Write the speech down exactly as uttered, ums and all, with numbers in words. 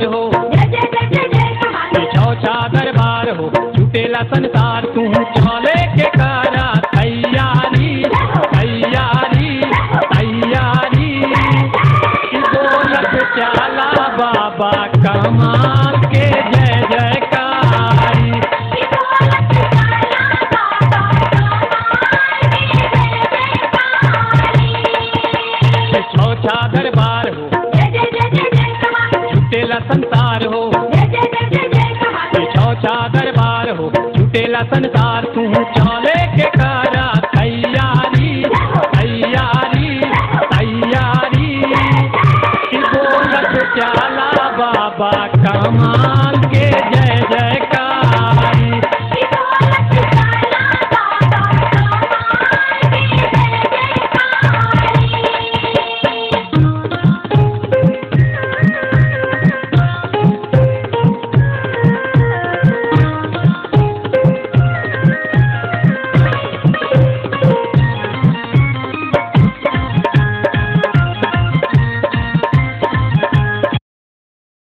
दरबार हो, चौचा दरबार हो, छूटेला संसार तू चले के करा तैयारी तैयारी तैयारी, बोलत चाला बाबा कमाल के जय जयकारी। चौथा दरबार हो, छूटेला संसार हो, चौथा दरबार हो, छूटेला संसार